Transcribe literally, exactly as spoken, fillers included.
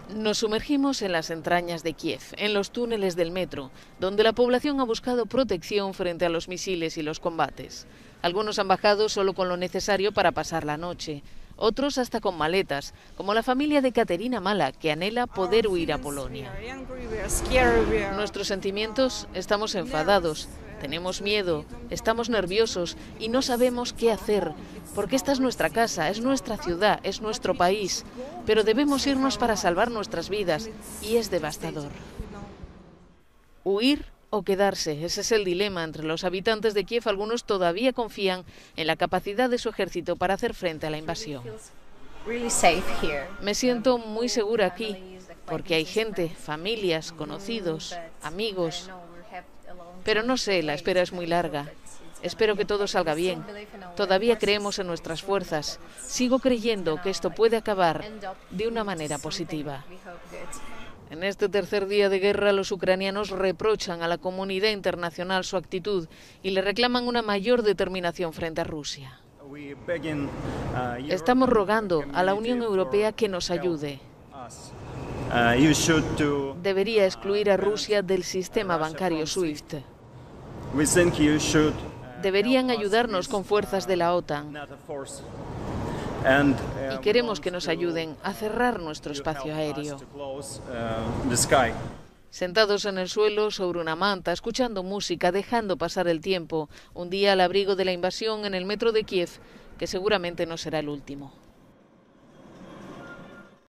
Nos sumergimos en las entrañas de Kiev, en los túneles del metro, donde la población ha buscado protección frente a los misiles y los combates. Algunos han bajado solo con lo necesario para pasar la noche, otros hasta con maletas, como la familia de Katerina Mala, que anhela poder huir a Polonia. Nuestros sentimientos: estamos enfadados, tenemos miedo, estamos nerviosos y no sabemos qué hacer, porque esta es nuestra casa, es nuestra ciudad, es nuestro país, pero debemos irnos para salvar nuestras vidas y es devastador. ¿Huir o quedarse? Ese es el dilema entre los habitantes de Kiev. Algunos todavía confían en la capacidad de su ejército para hacer frente a la invasión. Me siento muy segura aquí, porque hay gente, familias, conocidos, amigos. Pero no sé, la espera es muy larga. Espero que todo salga bien. Todavía creemos en nuestras fuerzas. Sigo creyendo que esto puede acabar de una manera positiva. En este tercer día de guerra, los ucranianos reprochan a la comunidad internacional su actitud y le reclaman una mayor determinación frente a Rusia. Estamos rogando a la Unión Europea que nos ayude. Debería excluir a Rusia del sistema bancario SWIFT. Deberían ayudarnos con fuerzas de la OTAN. Y queremos que nos ayuden a cerrar nuestro espacio aéreo. Sentados en el suelo, sobre una manta, escuchando música, dejando pasar el tiempo, un día al abrigo de la invasión en el metro de Kiev, que seguramente no será el último.